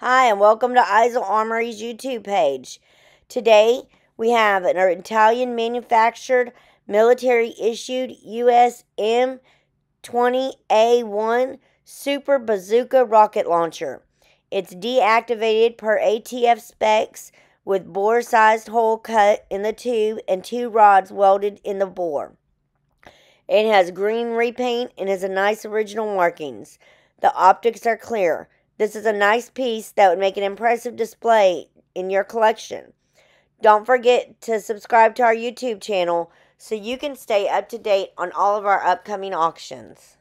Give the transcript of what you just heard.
Hi, and welcome to Eisel Armory's YouTube page. Today, we have an Italian-manufactured, military-issued US M20A1 Super Bazooka rocket launcher. It's deactivated per ATF specs with bore-sized hole cut in the tube and 2 rods welded in the bore. It has green repaint and has a nice original markings. The optics are clear. This is a nice piece that would make an impressive display in your collection. Don't forget to subscribe to our YouTube channel so you can stay up to date on all of our upcoming auctions.